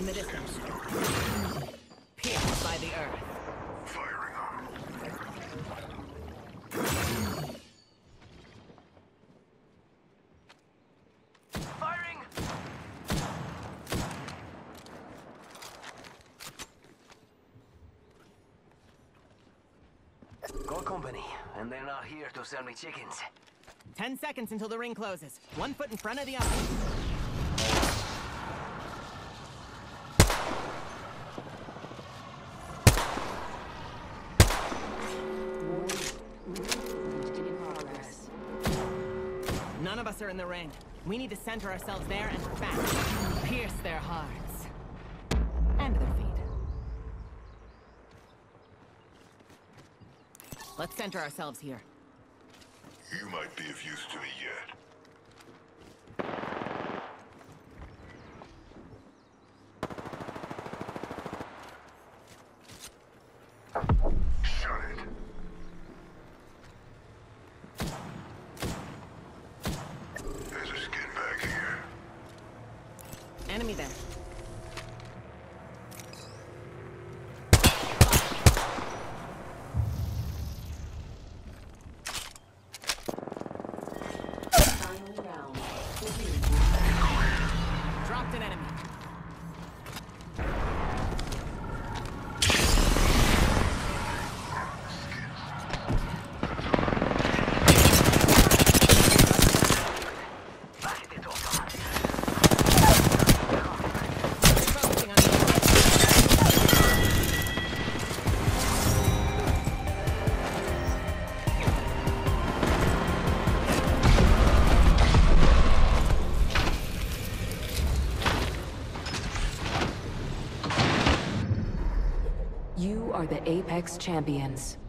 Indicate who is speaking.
Speaker 1: in the distance. Pierced by the earth.
Speaker 2: Firing! Got company, and they're not here to sell me chickens.
Speaker 1: 10 seconds until the ring closes. 1 foot in front of the other. None of us are in the ring. We need to center ourselves there and fast. Pierce their hearts. And their feet. Let's center ourselves here.
Speaker 3: You might be of use to me yet. Shut it. There's a skin bag here.
Speaker 1: Enemy there. Dropped an enemy. Focusing on the
Speaker 4: You are the Apex Champions.